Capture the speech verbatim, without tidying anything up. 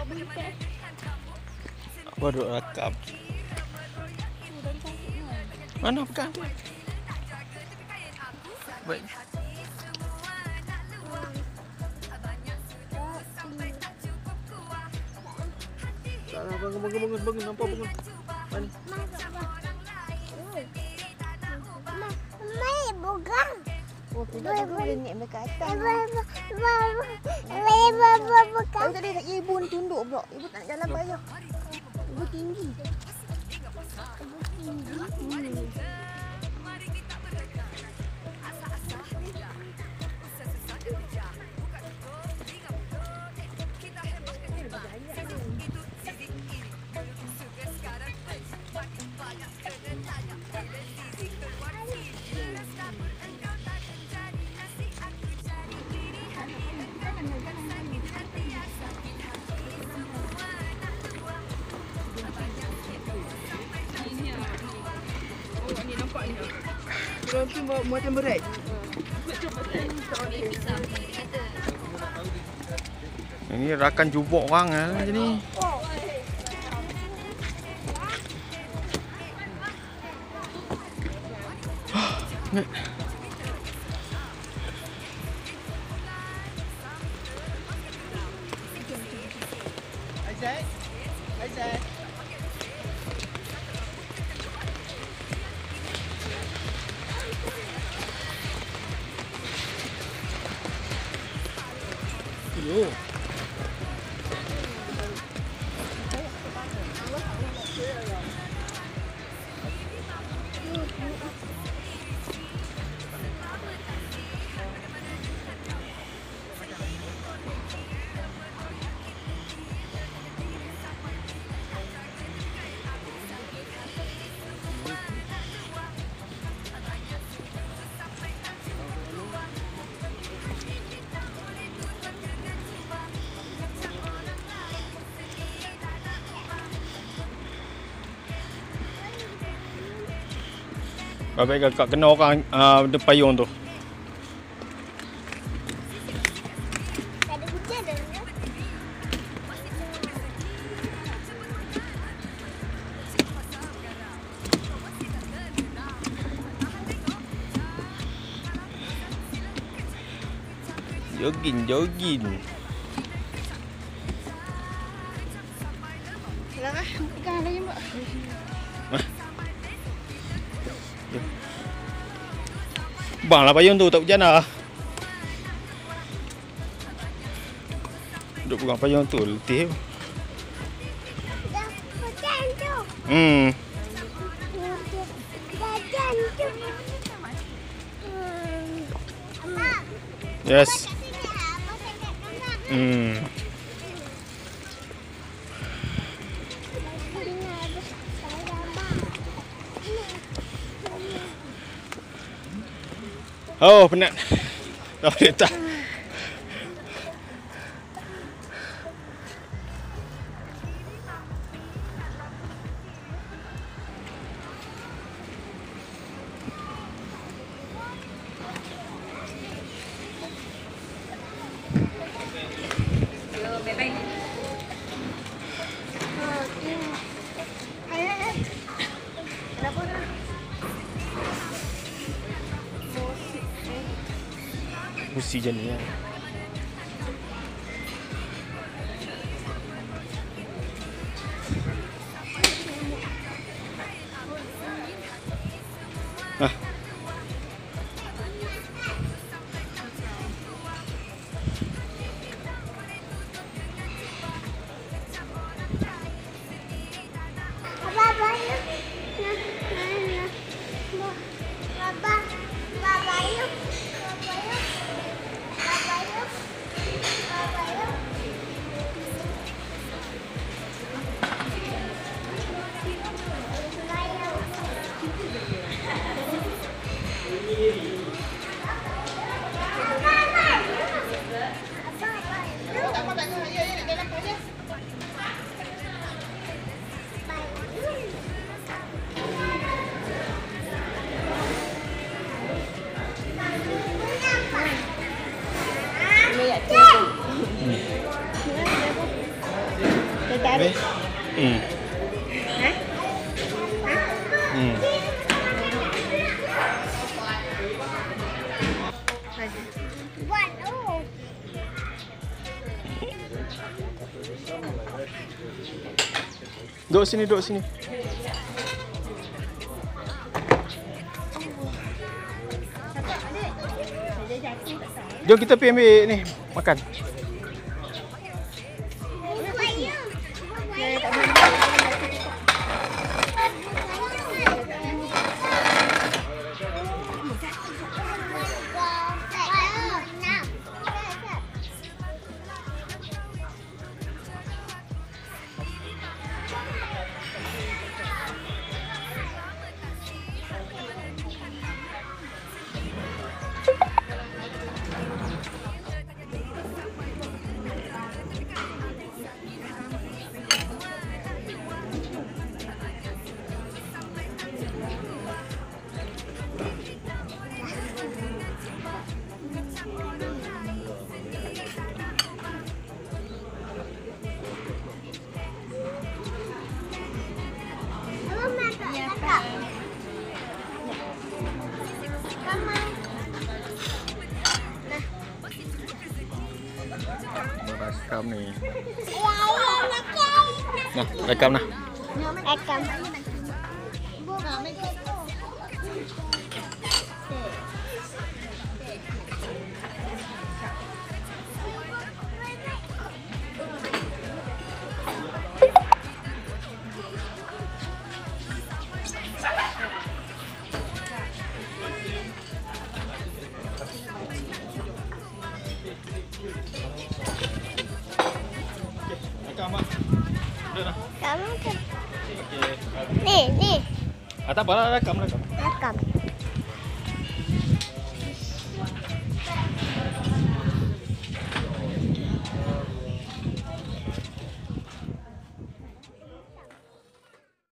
Apa duk rakam? Mana bukan? Baik. Salah, bangun, bangun, bangun, bangun, nampak bangun. Mana? Mai bukan. Oh, tidak boleh naik dekat atas. Mai bukan. Tahu tadi ibu ni tunduk pula. Ibu tak nak jalan payah. Ibu tinggi. Ibu tinggi. Roti macam berat. Ini rakan jubuk orang ah macam ni. Aizat. Aizat. Yo. Baik kakak kena orang uh, ada payung tu. Ada hujan dah. Jogging, jogging. Silakan. Pegang lagi, Mbak. Bang lah payung tu, tak hujan lah. Duduk pegang payung tu, letih. Dah hujan tu. Hmm. Hujan tu. Mak. Yes. Kat sini ah, abang tengok kanak. Hmm. Oh, penat. Dah boleh tak? Mesti je ni ya. Ah. Baba, Baba, Baba, Baba, Baba, Hmm. Hah? Hah? Hmm. Buat oh. Duduk sini, duduk sini. Jom kita pergi ambil ni, makan. Buat you. Ya, tak boleh. Rekam ni. Nah, rekam nah. Rekam. Rekam ah. Dah dah. Kamu tu. Okey. Ni, ni. Ah, tak apa lah, rekam rekam. Rekam.